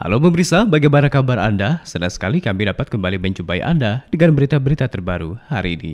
Halo pemirsa, bagaimana kabar Anda? Senang sekali kami dapat kembali menjumpai Anda dengan berita-berita terbaru hari ini.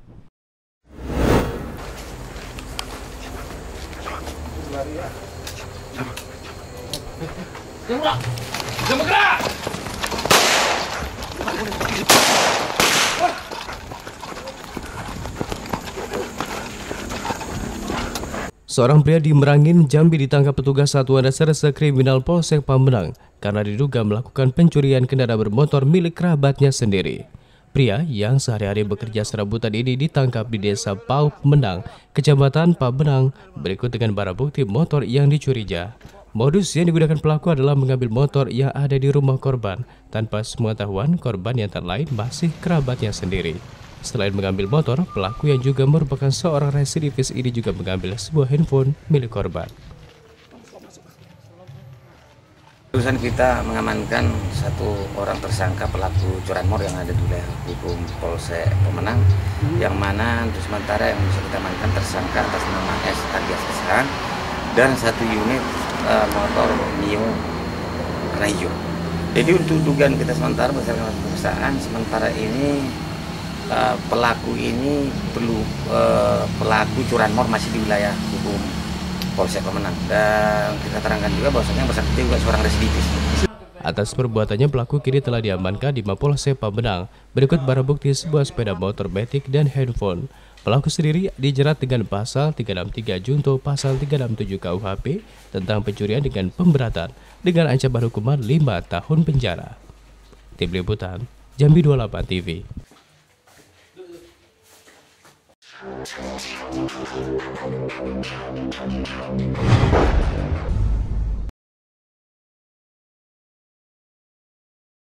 Seorang pria di Merangin, Jambi ditangkap petugas Satuan Reserse Kriminal Polsek Pamenang karena diduga melakukan pencurian kendaraan bermotor milik kerabatnya sendiri. Pria yang sehari-hari bekerja serabutan ini ditangkap di Desa Pau Menang, Kecamatan Pamenang, berikut dengan barang bukti motor yang dicurinya. Modus yang digunakan pelaku adalah mengambil motor yang ada di rumah korban tanpa sepengetahuan korban yang tak lain masih kerabatnya sendiri. Selain mengambil motor, pelaku yang juga merupakan seorang residivis ini juga mengambil sebuah handphone milik korban. Urusan kita mengamankan satu orang tersangka pelaku curanmor yang ada di wilayah hukum Polsek Pemenang, yang mana untuk sementara yang bisa kita amankan tersangka atas nama S alias SH dan satu unit motor Mio warna hijau. Jadi untuk dugaan kita sementara berdasarkan pemeriksaan sementara ini pelaku ini pelaku curanmor masih di wilayah hukum Polsek Pemenang, dan kita terangkan juga bahwasanya bersangkutan juga seorang residivis. Atas perbuatannya pelaku kini telah diamankan di Mapolsek Pemenang. Berikut barang bukti sebuah sepeda motor matic dan handphone. Pelaku sendiri dijerat dengan pasal 363 junto pasal 367 KUHP tentang pencurian dengan pemberatan dengan ancaman hukuman 5 tahun penjara. Tim Liputan Jambi 28 TV. Thank you.